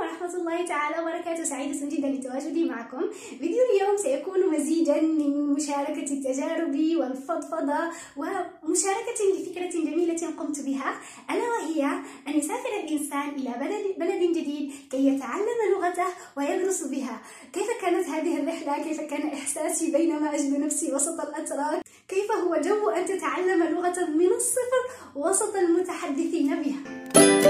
ورحمة الله تعالى وبركاته. سعيدة جدا لتواجدي معكم. فيديو اليوم سيكون مزيجا من مشاركة التجارب والفضفضة ومشاركة لفكرة جميلة قمت بها، ألا وهي أن يسافر الإنسان إلى بلد جديد كي يتعلم لغته ويدرس بها. كيف كانت هذه الرحلة؟ كيف كان إحساسي بينما أجد نفسي وسط الأتراك؟ كيف هو جو أن تتعلم لغة من الصفر وسط المتحدثين بها؟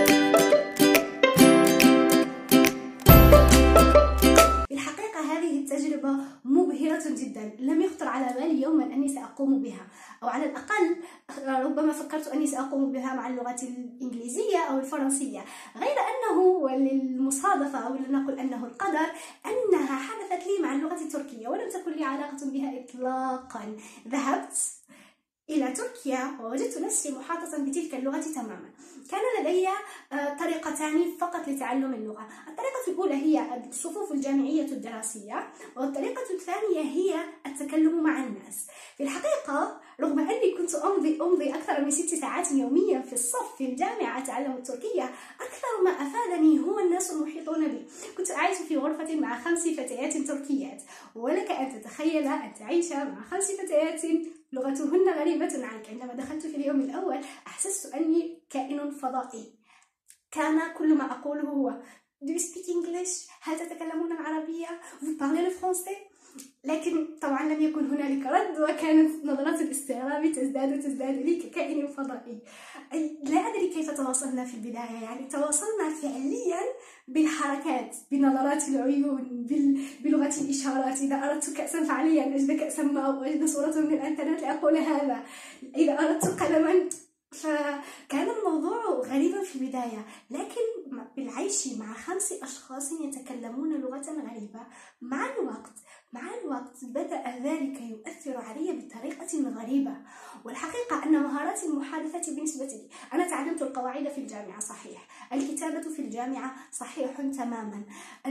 في الحقيقة هذه التجربة مبهرة جدا، لم يخطر على بالي يوما أني سأقوم بها، أو على الأقل ربما فكرت أني سأقوم بها مع اللغة الإنجليزية أو الفرنسية، غير أنه وللمصادفة أو لنقل أنه القدر أنها حدثت لي مع اللغة التركية ولم تكن لي علاقة بها إطلاقا. ذهبت إلى تركيا ووجدت نفسي محاطة بتلك اللغة تماما. كان لدي طريقتان فقط لتعلم اللغة. الطريقة الأولى هي الصفوف الجامعية الدراسية، والطريقة الثانية هي التكلم مع الناس. في الحقيقة رغم أني كنت أمضي أكثر من 6 ساعات يوميا في الصف في الجامعة أتعلم التركية، أكثر ما أفادني هو الناس المحيطون بي. كنت أعيش في غرفة مع 5 فتيات تركيات، ولك أن تتخيل أن تعيش مع 5 فتيات لغتهن غريبة عنك. عندما دخلت في اليوم الأول أحسست أني كائن فضائي. كان كل ما أقوله هو Do you speak English؟ هل تتكلمون العربية؟ Vous parlez le français؟ لكن طبعا لم يكن هنالك رد، وكانت نظرات الاستغراب تزداد لي ككائن فضائي. لا أدري كيف تواصلنا في البداية، يعني تواصلنا فعليا بالحركات، بنظرات العيون، بلغة الإشارات. إذا أردت كأسا فعليا أجد كأسا ما، وأجد صورة من الإنترنت لأقول هذا. إذا أردت قلما، فكان الموضوع غريبا في البداية، لكن بالعيش مع 5 أشخاص يتكلمون لغة غريبة مع الوقت بدأ ذلك يؤثر علي بطريقة غريبة. والحقيقة أن مهارات المحادثة بالنسبة لي، أنا تعلمت القواعد في الجامعة صحيح، الكتابة في الجامعة صحيح تماما،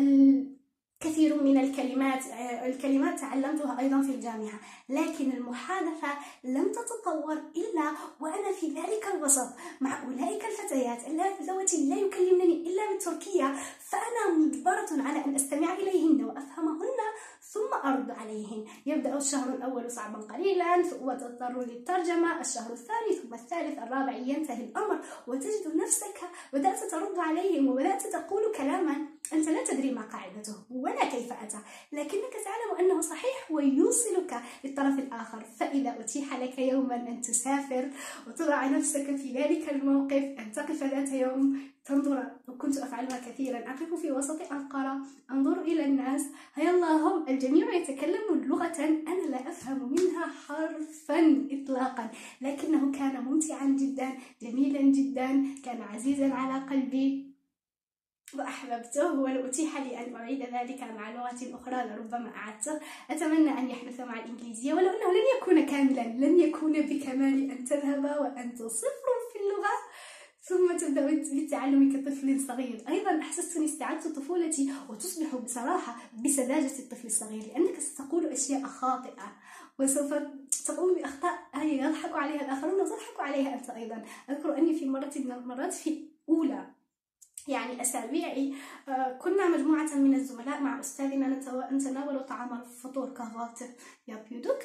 كثير من الكلمات تعلمتها أيضا في الجامعة، لكن المحادثة لم تتطور إلا وأنا في ذلك الوسط مع أولئك الفتيات اللواتي لا يكلمنني إلا بالتركية، فأنا مجبرة على أن أستمع إليهن وأفهمهن ثم أرد عليهن. يبدأ الشهر الأول صعبا قليلا وتضطر للترجمة، الشهر الثاني ثم الثالث الرابع ينتهي الأمر وتجد نفسك بدأت ترد عليهم وبدأت تقول كلاما أنت لا تدري ما قاعدته ولا كيف أتى، لكنك تعلم أنه صحيح ويوصلك للطرف الآخر. فإذا أتيح لك يوما أن تسافر وتضع نفسك في ذلك الموقف، أن تقف ذات يوم تنظر، وكنت أفعلها كثيرا، أقف في وسط أنقرة أنظر إلى الناس، هيا اللهم الجميع يتكلم لغة أنا لا أفهم منها حرفا إطلاقا، لكنه كان ممتعا جدا، جميلا جدا، كان عزيزا على قلبي وأحببته. ولو أتيح لي أن أعيد ذلك مع لغة أخرى لربما أعدته. أتمنى أن يحدث مع الإنجليزية، ولو أنه لن يكون كاملا، لن يكون بكمال أن تذهب وأنت صفر في اللغة ثم تبدأ بالتعلم كطفل صغير. أيضا أحسستني استعدت طفولتي، وتصبح بصراحة بسذاجة الطفل الصغير، لأنك ستقول أشياء خاطئة وسوف تقوم بأخطاء يضحك عليها الآخرون وتضحك عليها أنت أيضا. أذكر أني في مرة من المرات في أولى يعني أسابيعي كنا مجموعة من الزملاء مع أستاذنا نتناول طعام الفطور كهفالت يا بيودوك،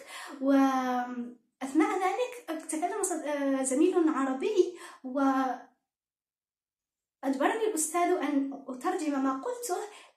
وأثناء ذلك تكلم زميل عربي وأجبرني الأستاذ أن أترجم ما قلته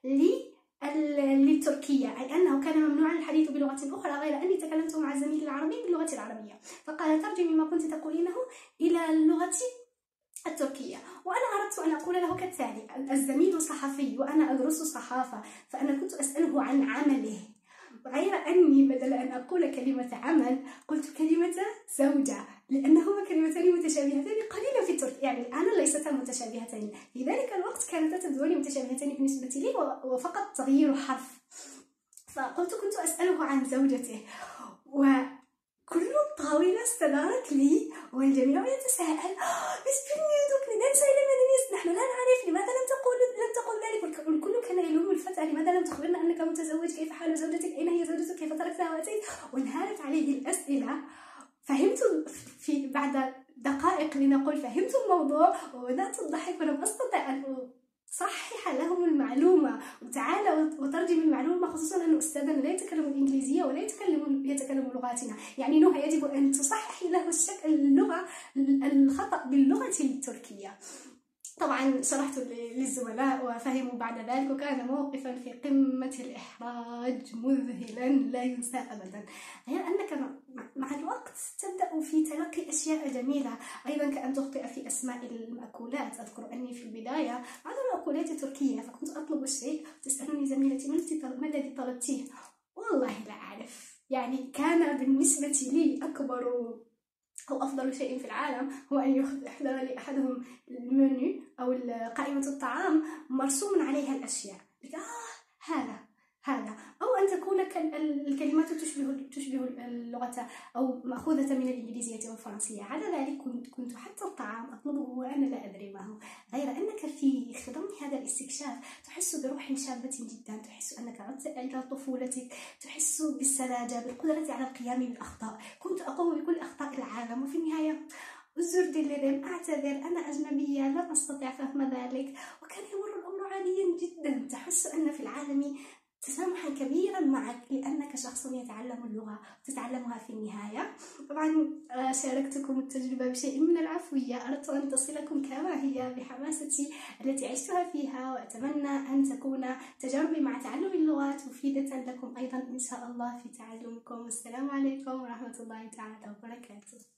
للتركية، أي أنه كان ممنوعا الحديث بلغة أخرى غير أني تكلمت مع الزميل العربي باللغة العربية، فقال ترجمي ما كنت تقولينه إلى اللغة التركية. وأنا أردت أن أقول له كالتالي: الزميل صحفي وأنا أدرس صحافة، فأنا كنت أسأله عن عمله، غير أني بدل أن أقول كلمة عمل قلت كلمة زوجة، لأنهما كلمتان متشابهتان قليلا في التركية، يعني الآن ليستا متشابهتان، في ذلك الوقت كانتا تبدوان متشابهتان بالنسبة لي وفقط تغيير حرف. فقلت كنت أسأله عن زوجته، وكل الطاولة استدارت لي والجميع يتساءل نحن لا نعرف لماذا لم تقل ذلك، والكل كان يلوم الفتاة لماذا لم تخبرنا أنك متزوج، كيف حال زوجتك، أين هي زوجتك، كيف تركتها وأتيت، وانهارت عليه الأسئلة. فهمت في بعد دقائق لنقول فهمت الموضوع وبدأت الضحك ولم أستطع أن صحح لهم المعلومة وتعالى وترجم المعلومة، خصوصا أن أستاذنا لا يتكلم الإنجليزية ولا يتكلم لغاتنا. يعني نهى يجب أن تصححي له اللغة الخطأ باللغة التركية. طبعا شرحت للزملاء وفهموا بعد ذلك، وكان موقفا في قمة الإحراج مذهلا لا ينسى أبدا. غير أنك مع الوقت تبدأ في تلقي أشياء جميلة أيضا، كأن تخطئ في أسماء المأكولات. أذكر أني في البداية بعض المأكولات تركية، فكنت أطلب الشيء تسألني زميلتي ما الذي طلبتيه؟ والله لا أعرف. يعني كان بالنسبة لي أكبر أو أفضل شيء في العالم هو أن يحضر لي أحدهم المنيو أو قائمة الطعام مرسوم عليها الأشياء، هذا أو أن تكون الكلمات تشبه اللغة أو مأخوذة من الإنجليزية والفرنسية. على ذلك كنت حتى الطعام أطلبه وأنا لا أدري ما هو. غير أنك في خضم هذا الاستكشاف تحس بروح شابة جدا، تحس أنك عدت إلى طفولتك، تحس بالسذاجة، بالقدرة على القيام بالأخطاء. كنت أقوم بكل أخطاء العالم، وفي النهاية أزر دليرين، أعتذر، أنا أجنبية، لن أستطيع فهم ذلك. وكان يمر الأمر عاديا جدا. تحس أن في العالم تسامحا كبيرا معك لأنك شخص يتعلم اللغة وتتعلمها في النهاية. طبعا شاركتكم التجربة بشيء من العفوية، أردت أن تصلكم كما هي بحماستي التي عشتها فيها، وأتمنى أن تكون تجاربي مع تعلم اللغات مفيدة لكم أيضا إن شاء الله في تعلمكم. والسلام عليكم ورحمة الله تعالى وبركاته.